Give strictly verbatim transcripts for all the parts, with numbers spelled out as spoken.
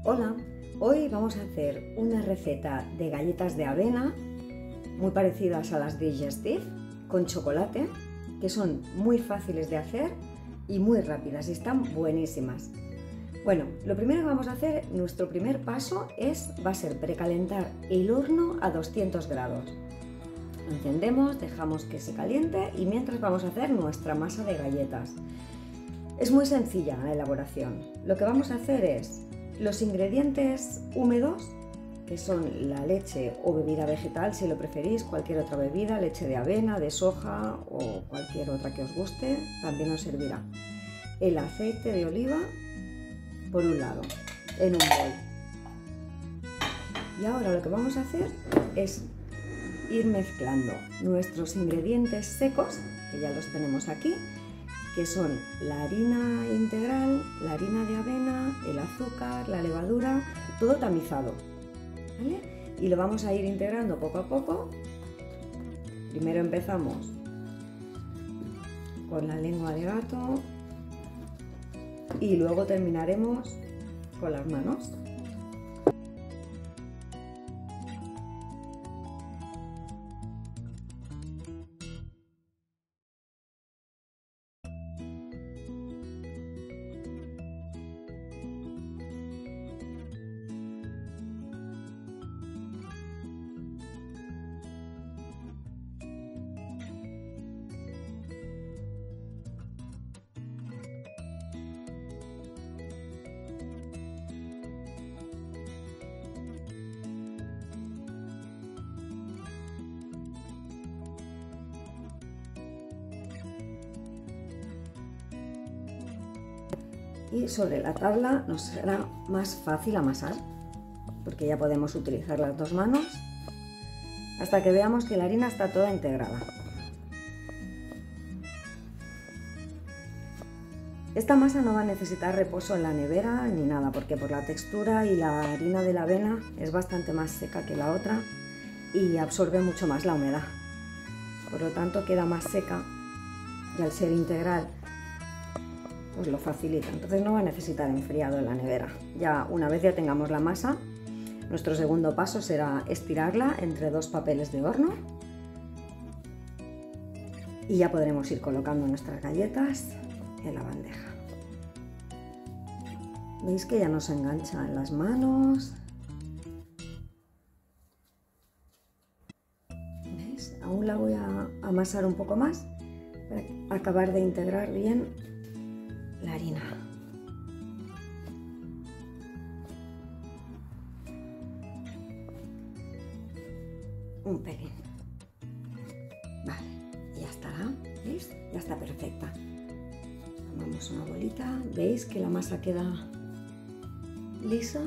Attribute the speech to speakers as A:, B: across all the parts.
A: Hola, hoy vamos a hacer una receta de galletas de avena muy parecidas a las Digestive con chocolate, que son muy fáciles de hacer y muy rápidas y están buenísimas. Bueno, lo primero que vamos a hacer, nuestro primer paso es, va a ser precalentar el horno a doscientos grados. Lo encendemos, dejamos que se caliente y mientras vamos a hacer nuestra masa de galletas. Es muy sencilla la elaboración. Lo que vamos a hacer es los ingredientes húmedos, que son la leche o bebida vegetal, si lo preferís, cualquier otra bebida, leche de avena, de soja o cualquier otra que os guste, también os servirá. El aceite de oliva por un lado, en un bol. Y ahora lo que vamos a hacer es ir mezclando nuestros ingredientes secos, que ya los tenemos aquí, que son la harina integral, la harina de avena, el azúcar, la levadura, todo tamizado, ¿vale? Y lo vamos a ir integrando poco a poco. Primero empezamos con la lengua de gato y luego terminaremos con las manos. Y sobre la tabla nos será más fácil amasar, porque ya podemos utilizar las dos manos hasta que veamos que la harina está toda integrada. Esta masa no va a necesitar reposo en la nevera ni nada, porque por la textura y la harina de la avena es bastante más seca que la otra y absorbe mucho más la humedad. Por lo tanto queda más seca y al ser integral pues lo facilita, entonces no va a necesitar enfriado en la nevera. Ya una vez ya tengamos la masa, nuestro segundo paso será estirarla entre dos papeles de horno y ya podremos ir colocando nuestras galletas en la bandeja. Veis que ya no se engancha en las manos. ¿Veis? Aún la voy a amasar un poco más para acabar de integrar bien la harina. Un pelín. Vale, ya estará, ¿veis? Ya está perfecta. Tomamos una bolita, ¿veis que la masa queda lisa?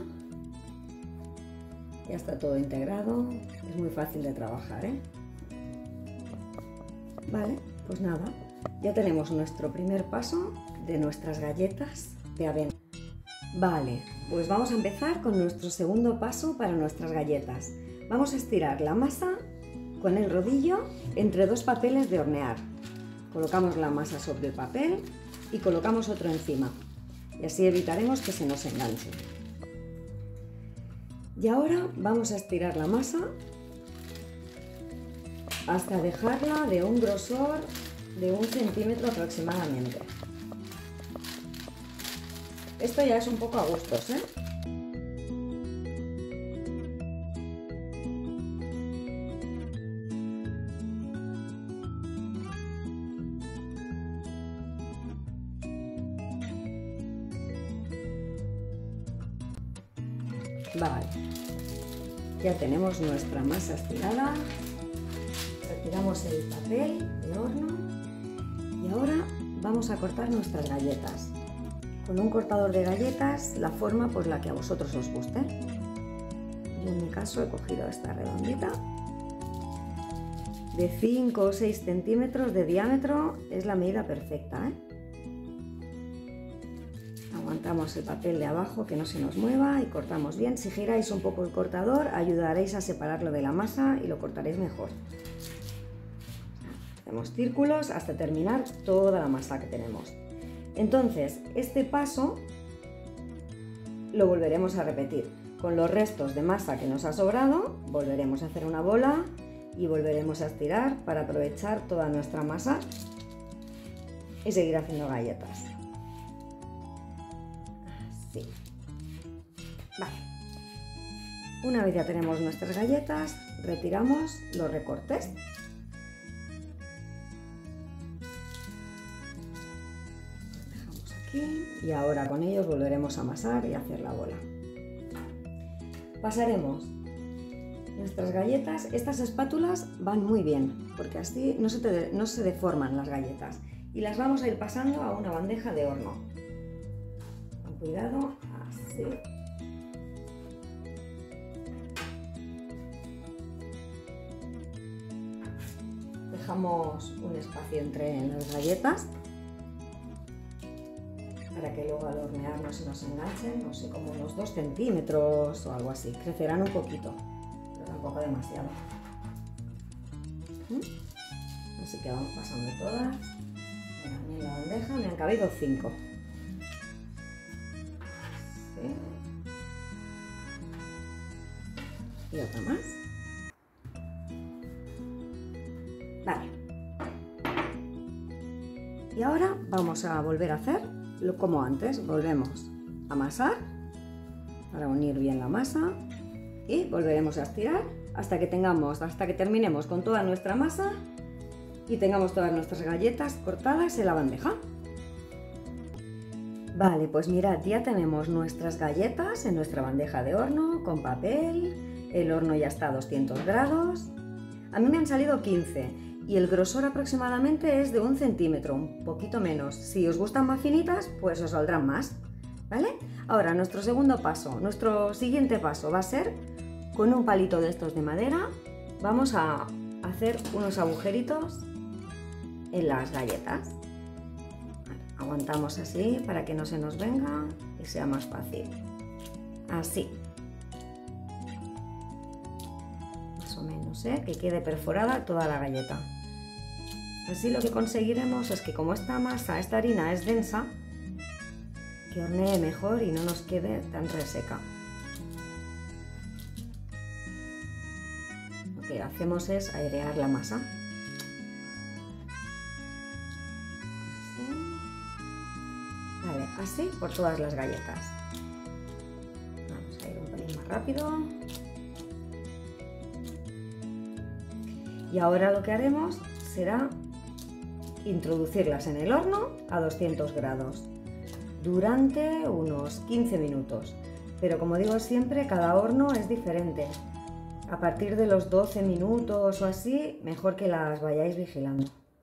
A: Ya está todo integrado, es muy fácil de trabajar, ¿eh? Vale, pues nada, ya tenemos nuestro primer paso de nuestras galletas de avena. Vale, pues vamos a empezar con nuestro segundo paso para nuestras galletas. Vamos a estirar la masa con el rodillo entre dos papeles de hornear. Colocamos la masa sobre el papel y colocamos otro encima. Y así evitaremos que se nos enganche. Y ahora vamos a estirar la masa hasta dejarla de un grosor de un centímetro aproximadamente. Esto ya es un poco a gustos, ¿eh? Vale, ya tenemos nuestra masa estirada. Retiramos el papel de horno y ahora vamos a cortar nuestras galletas. Con un cortador de galletas, la forma por la que a vosotros os guste. Yo en mi caso he cogido esta redondita de cinco o seis centímetros de diámetro, es la medida perfecta, ¿eh? Aguantamos el papel de abajo que no se nos mueva y cortamos bien. Si giráis un poco el cortador, ayudaréis a separarlo de la masa y lo cortaréis mejor. Hacemos círculos hasta terminar toda la masa que tenemos. Entonces, este paso lo volveremos a repetir. Con los restos de masa que nos ha sobrado, volveremos a hacer una bola y volveremos a estirar para aprovechar toda nuestra masa y seguir haciendo galletas. Así. Vale. Una vez ya tenemos nuestras galletas, retiramos los recortes. Dejamos aquí y ahora con ellos volveremos a amasar y hacer la bola. Pasaremos nuestras galletas. Estas espátulas van muy bien porque así no se, te, no se deforman las galletas, y las vamos a ir pasando a una bandeja de horno. Con cuidado, así. Dejamos un espacio entre las galletas para que luego al hornear no se nos enganchen, no sé, como unos dos centímetros o algo así. Crecerán un poquito, pero tampoco demasiado. Así que vamos pasando todas. En la bandeja me han cabido cinco. Sí. Y otra más. Vale. Y ahora vamos a volver a hacer lo como antes. Volvemos a amasar para unir bien la masa y volveremos a estirar hasta que tengamos, hasta que terminemos con toda nuestra masa y tengamos todas nuestras galletas cortadas en la bandeja. Vale, pues mirad, ya tenemos nuestras galletas en nuestra bandeja de horno con papel. El horno ya está a doscientos grados. A mí me han salido quince y el grosor aproximadamente es de un centímetro, un poquito menos. Si os gustan más finitas, pues os saldrán más, ¿vale? Ahora, nuestro segundo paso, nuestro siguiente paso va a ser con un palito de estos de madera. Vamos a hacer unos agujeritos en las galletas. Aguantamos así para que no se nos venga y sea más fácil. Así. Más o menos, ¿eh? Que quede perforada toda la galleta. Así lo que conseguiremos es que, como esta masa, esta harina es densa, que hornee mejor y no nos quede tan reseca. Lo que hacemos es airear la masa. Así. Vale, así por todas las galletas. Vamos a ir un pelín más rápido. Y ahora lo que haremos será introducirlas en el horno a doscientos grados durante unos quince minutos. Pero como digo siempre, cada horno es diferente. A partir de los doce minutos o así, mejor que las vayáis vigilando.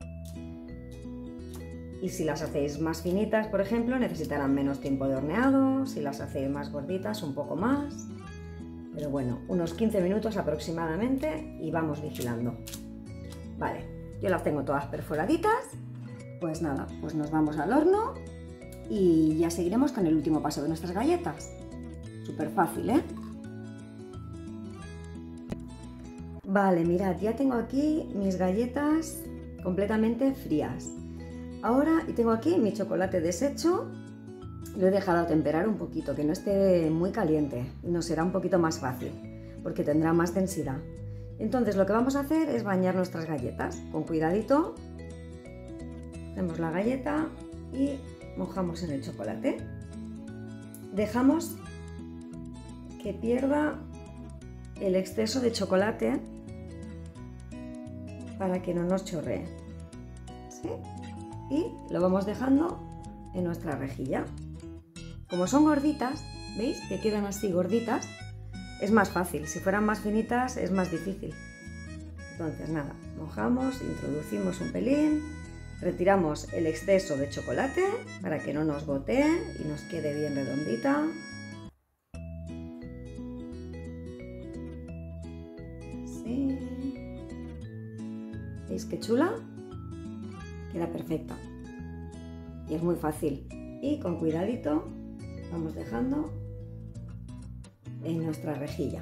A: Y si las hacéis más finitas, por ejemplo, necesitarán menos tiempo de horneado. Si las hacéis más gorditas, un poco más. Pero bueno, unos quince minutos aproximadamente y vamos vigilando. Vale, yo las tengo todas perforaditas. Pues nada, pues nos vamos al horno y ya seguiremos con el último paso de nuestras galletas. Súper fácil, ¿eh? Vale, mirad, ya tengo aquí mis galletas completamente frías. Ahora tengo aquí mi chocolate deshecho. Lo he dejado temperar un poquito, que no esté muy caliente. Nos será un poquito más fácil, porque tendrá más densidad. Entonces lo que vamos a hacer es bañar nuestras galletas. Con cuidadito, hacemos la galleta y mojamos en el chocolate. Dejamos que pierda el exceso de chocolate para que no nos chorree. ¿Sí? Y lo vamos dejando en nuestra rejilla. Como son gorditas, ¿veis? Que quedan así gorditas, es más fácil. Si fueran más finitas es más difícil. Entonces nada, mojamos, introducimos un pelín, retiramos el exceso de chocolate para que no nos gotee y nos quede bien redondita. Así. ¿Veis qué chula? Queda perfecta. Y es muy fácil. Y con cuidadito vamos dejando en nuestra rejilla.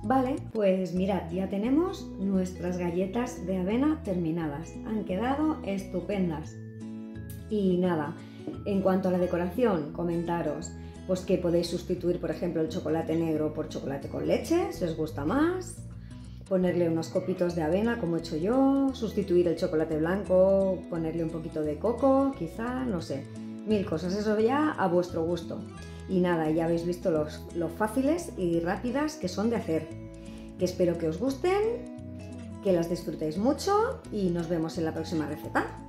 A: Vale, pues mirad, ya tenemos nuestras galletas de avena terminadas. Han quedado estupendas. Y nada, en cuanto a la decoración, comentaros pues que podéis sustituir, por ejemplo, el chocolate negro por chocolate con leche, si os gusta más. Ponerle unos copitos de avena, como he hecho yo. Sustituir el chocolate blanco, ponerle un poquito de coco, quizá, no sé. Mil cosas, eso ya a vuestro gusto. Y nada, ya habéis visto los, lo fáciles y rápidas que son de hacer. Que espero que os gusten, que las disfrutéis mucho y nos vemos en la próxima receta.